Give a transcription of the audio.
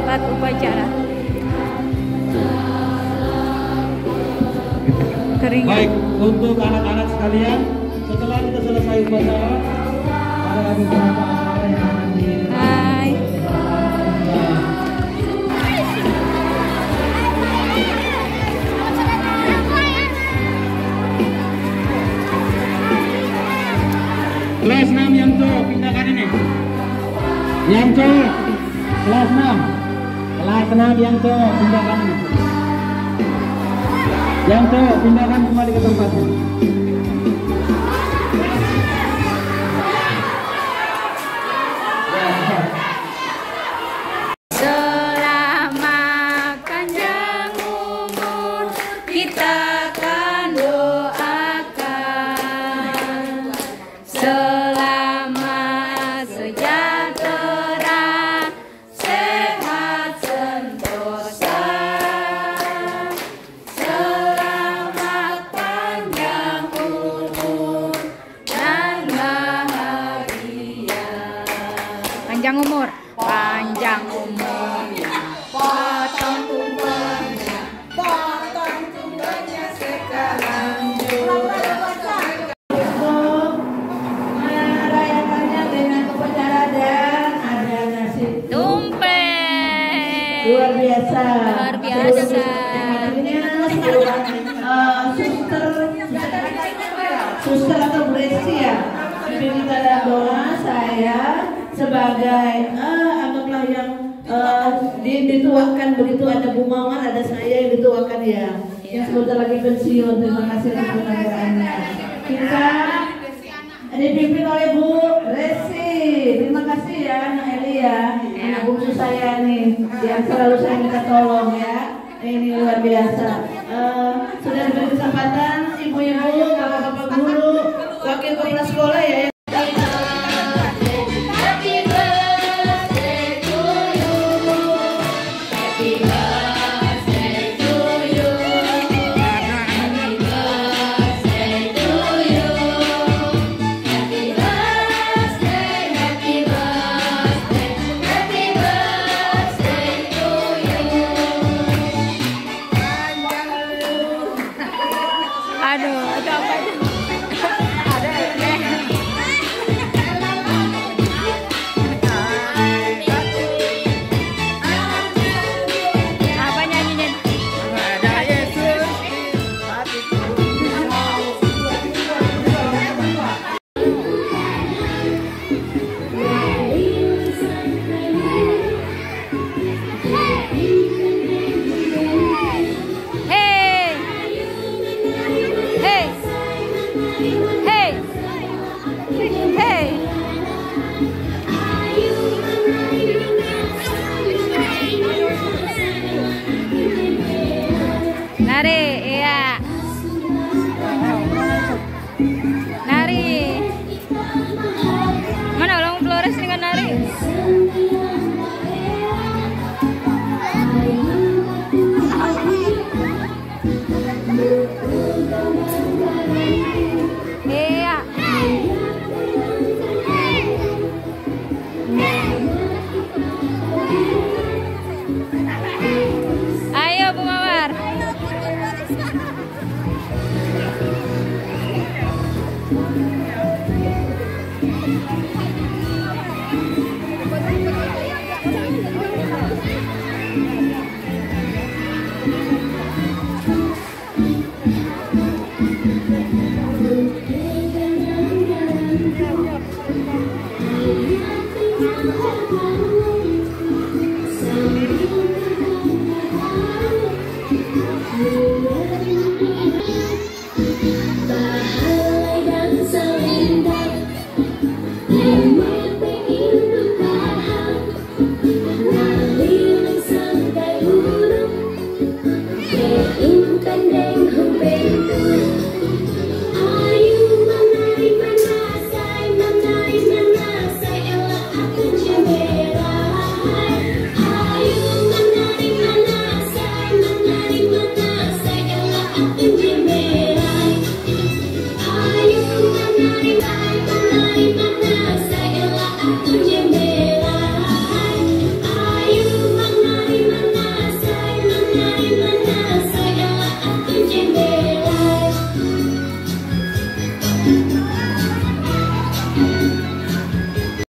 tempat upacara. Keringat. Baik, untuk anak-anak sekalian, setelah kita selesai upacara, ada beberapa acara yang akan Hai. Kelas 6 yang cowok, pindahkan ini. Yang cowok, kelas 6. Kelas 6 yang cowok, pindahkan ini. Yang cowok, pindahkan kembali ke tempatnya. Selama panjang umur kita akan doakan, selama sejahtera, sehat sentosa, selamat panjang umur dan bahagia. Panjang umur, panjang umurnya, potong tumbangnya sekarang juga. Merayakannya dengan upacara dan ada nasi Tumpeng. luar biasa. Luar biasa. Suster atau beresi ya. Pimpin tanda doa saya sebagai anggaplah yang dituakan, begitu ada Bu Mawar, ada saya yang dituakan ya. Yang sebentar lagi pensiun. Terima kasih atas penghargaannya. Kita dipimpin oleh Bu Resi. Terima kasih ya Anak Eli ya. Anak bungsu saya nih yang selalu saya minta tolong ya. Ini luar biasa. Sudah diberi kesempatan ibu-ibu, bapak-bapak guru, wakil kepala sekolah ya. Aduh, itu apa itu? Ada apa nyanyinya? Ada Yesus. Hey. Hey. Hey. Hey. Nari, iya. Nari. Mana ulang Flores dengan nari? Iya. Ayo Bu Mawar. Bahalai dan selendang, lembut ingin bertahan, laliling sampai